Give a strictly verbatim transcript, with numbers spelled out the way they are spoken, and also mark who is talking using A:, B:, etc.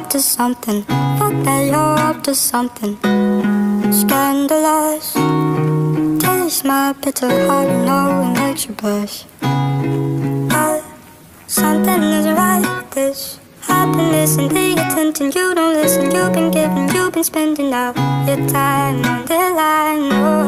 A: up to something. Fuck that you're up to something. Scandalous. Taste my bitter heart, you know it makes you blush. But something isn't right with this. I've been missing the attention. You don't listen, you've been giving, you've been spending all your time on the line. Oh.